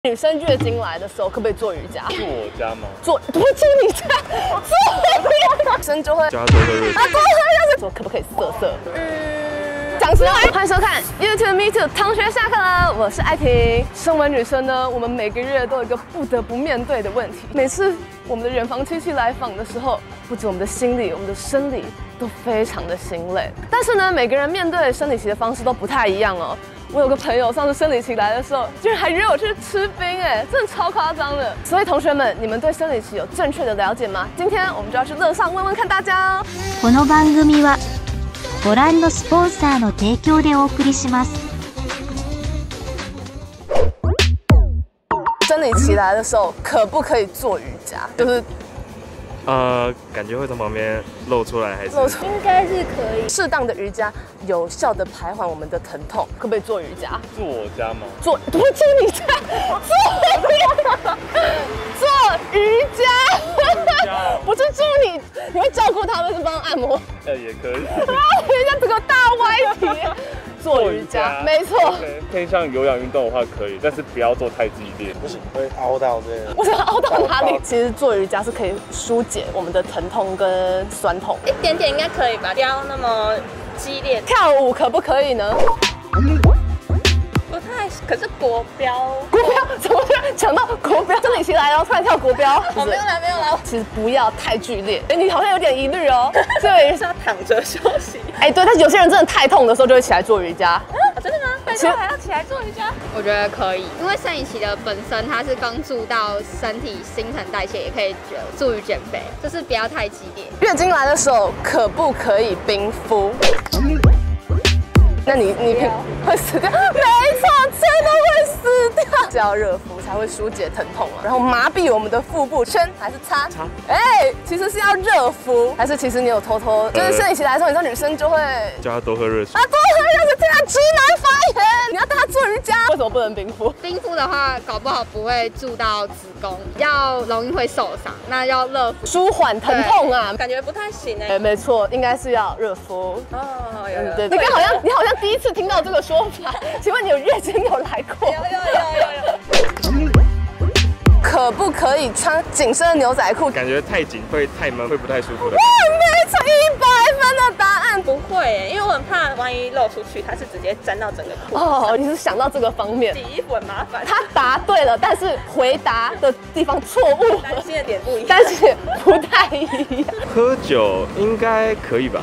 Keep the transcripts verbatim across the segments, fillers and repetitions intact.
女生月经来的时候，可不可以做瑜伽？ 住我家吗？ 做不是住你家，做我家，女生就会加多喝热水。 啊，多喝热水。说可不可以色色？嗯，讲出来。欢迎收看 YouTube Me Too 同学下课了，我是艾婷。身为女生呢，我们每个月都有一个不得不面对的问题。每次我们的远房亲戚来访的时候，不止我们的心理，我们的生理都非常的心累。但是呢，每个人面对生理期的方式都不太一样哦。 我有个朋友上次生理期来的时候，居然还约我去吃冰，哎，真的超夸张的。所以同学们，你们对生理期有正确的了解吗？今天我们就要去乐上问问看大家哦。 この番組はご覧のスポンサーの提供でお送りします。 生理期来的时候，可不可以做瑜伽？就是。 呃，感觉会从旁边露出来，还是？ 应该是可以。 适当的瑜伽有效的排缓我们的疼痛，可不可以做瑜伽？ 住我家吗？ 做不是住你家，做做瑜伽，不是住你，你会照顾他们，是帮他按摩？ 呃，也可以。 啊，人家整个大歪题。 做瑜伽，没错。 偏向有氧运动的话可以，但是不要做太激烈， 不行，会凹到这个。 我想凹到哪里？其实做瑜伽是可以疏解我们的疼痛跟酸痛， 一点点应该可以吧，不要那么激烈。 跳舞可不可以呢？ 不太，可是国标， 国标怎么讲到国标？生理期来然后突然跳国标？ 我没有来，没有来。 其实不要太剧烈，哎，你好像有点疑虑哦。对， 是要躺着休息。 哎，对，但是有些人真的太痛的时候就会起来做瑜伽。 真的吗？拜托还要起来做瑜伽？ 我觉得可以，因为生理期的本身它是帮助到身体新陈代谢，也可以助于减肥，就是不要太激烈。 月经来的时候可不可以冰敷？那你你会死掉？没错，真的会死掉。是要热敷才会疏解疼痛啊，然后麻痹我们的腹部圈还是擦？擦。哎，其实是要热敷，还是其实你有偷偷，就是生理期来的时候，你知道女生就会叫她多喝热水。 啊，多喝热水，这样直男发言。你要带她做瑜伽，为什么不能冰敷？ 冰敷的话，搞不好不会住到子宫，比较容易会受伤。那要热敷， 舒缓疼痛啊， 感觉不太行哎。 哎，没错，应该是要热敷。 哦，有有。 对，你刚好像你好像第一次听到这个说法，请问你有月经有来过？ 有有有有有。 可不可以穿紧身的牛仔裤？ 感觉太紧会太闷，会不太舒服的。 哇，没错，一百分的答案。 不会耶，因为我很怕万一露出去，它是直接沾到整个裤。 哦，你是想到这个方面。 洗衣服很麻烦。 他答对了，但是回答的地方错误， 担心的点不一样， 但是不太一样。 喝酒应该可以吧？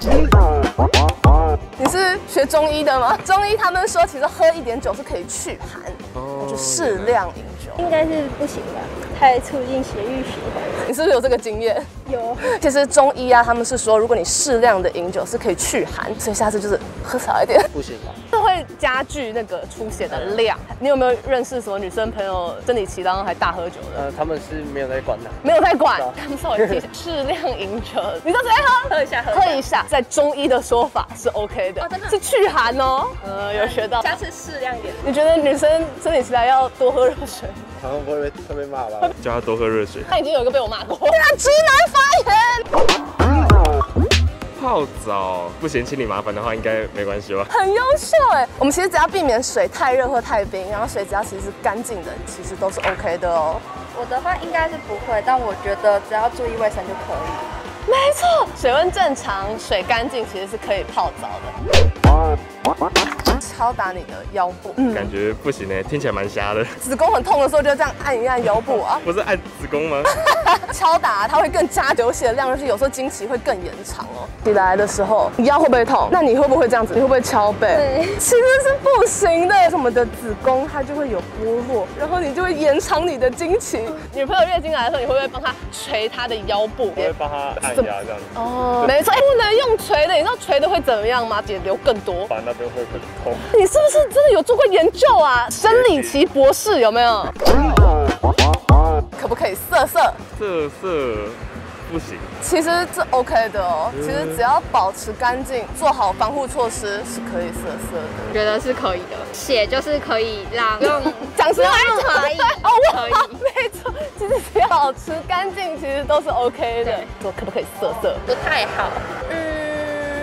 你是学中医的吗？中医他们说，其实喝一点酒是可以祛寒，哦，就适量饮酒。 应该是不行吧？太促进血液循环。 你是不是有这个经验？ 有。 其实中医啊，他们是说，如果你适量的饮酒是可以祛寒，所以下次就是喝少一点。 不行吧？ 这会加剧那个出血的量。你有没有认识什么女生朋友生理期然后还大喝酒的？ 呃，他们是没有在管的， 没有在管，他们稍微提适量饮酒，你就直接喝， 喝一下， 喝一下，在中医的说法是 OK 的， 哦真的是祛寒哦。呃，有学到。 下次适量一点。 你觉得女生生理期来要多喝热水？ 好像会被会被骂吧？ 叫她多喝热水。 他已经有一个被我骂过，对啊，直男发言。 泡澡不嫌弃你麻烦的话，应该没关系吧？ 很优秀哎！我们其实只要避免水太热或太冰，然后水只要其实是干净的，其实都是 OK 的哦。 我的话应该是不会，但我觉得只要注意卫生就可以。 没错，水温正常、水干净，其实是可以泡澡的。敲打你的腰部， 嗯，感觉不行哎，听起来蛮瞎的。 子宫很痛的时候，就这样按一按腰部啊。 不是按子宫吗？ 敲打它会更加流血的量，而且有时候经期会更延长哦。你来的时候，你腰会不会痛？那你会不会这样子？你会不会敲背？ 对， 其实是不行的。我们的子宫它就会有剥落，然后你就会延长你的经期。女朋友月经来的时候，你会不会帮她捶她的腰部？ 我会帮她按压这样子。 哦，没错，不能用捶的。你知道捶的会怎么样吗？姐流更多， 把那边会很痛。 你是不是真的有做过研究啊？生理期博士有没有？可不可以色色？ 色色不行。 其实这 OK 的哦，其实只要保持干净，做好防护措施是可以色色的。 我觉得是可以的，血就是可以让不用讲实话可以哦， 可以， 没错，其实只要保持干净，其实都是 OK 的。说可不可以色色？ 不太好。嗯。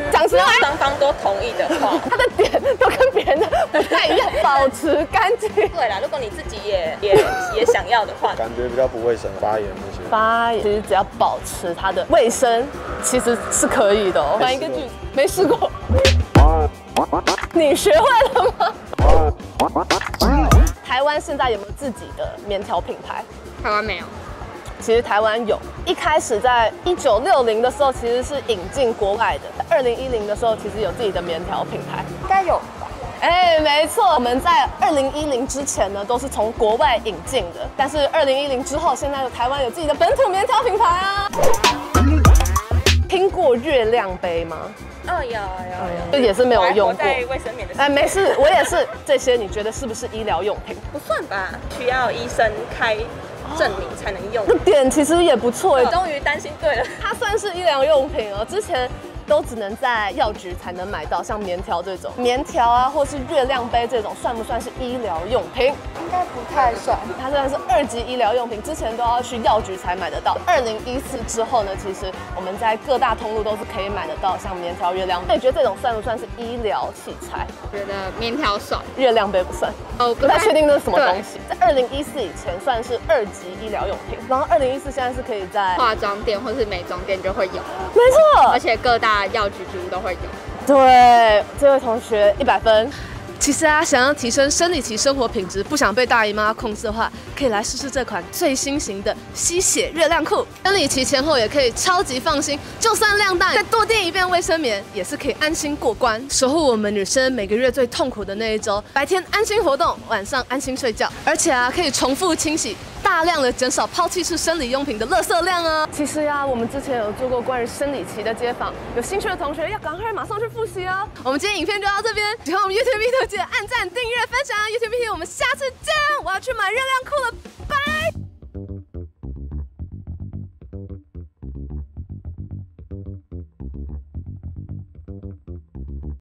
讲出来， 双方都同意的话， 它的点都跟别人的不太一样，保持干净。 对啦，如果你自己也也也想要的话， 感觉比较不卫生，发炎那些。 发炎其实只要保持它的卫生，其实是可以的哦。换一个句子，没试过。你学会了吗？台湾现在有没有自己的棉条品牌？ 台湾没有。 其实台湾有，一开始在一九六零的时候其实是引进国外的，二零一零的时候其实有自己的棉条品牌， 应该有吧？ 哎，没错，我们在二零一零之前呢都是从国外引进的，但是二零一零之后，现在台湾有自己的本土棉条品牌啊。听过月亮杯吗？ 哦，有有有， 这也是没有用过。 在卫生棉的。 哎，没事，我也是。这些你觉得是不是医疗用品？ 不算吧，需要医生开证明才能用。 这点其实也不错哎， 终于担心对了， 它算是医疗用品哦。之前都只能在药局才能买到，像棉条这种棉条啊，或是月亮杯这种，算不算是医疗用品？ 应该不太算。 它算是二级医疗用品，之前都要去药局才买得到。二零一四之后呢，其实我们在各大通路都是可以买得到，像棉条、月亮杯。那你觉得这种算不算是医疗器材？ 我觉得棉条算， 月亮杯不算。 哦， 不太确定这是什么东西。在二零一四以前算是二级医疗用品，然后二零一四现在是可以在化妆店或是美妆店就会有， 没错， 而且各大药局几乎都会有。 对，这位同学一百分。其实啊，想要提升生理期生活品质，不想被大姨妈控制的话，可以来试试这款最新型的吸血月亮裤。生理期前后也可以超级放心，就算量大，再多垫一遍卫生棉，也是可以安心过关，守护我们女生每个月最痛苦的那一周。白天安心活动，晚上安心睡觉，而且啊，可以重复清洗，大量的减少抛弃式生理用品的垃圾量啊。其实呀、啊，我们之前有做过关于生理期的街访，有兴趣的同学要赶快马上去复习哦。我们今天影片就到这边，喜欢我们 YouTube video 记得按赞、订阅、分享 YouTube video， 我们下次见！我要去买热量裤了。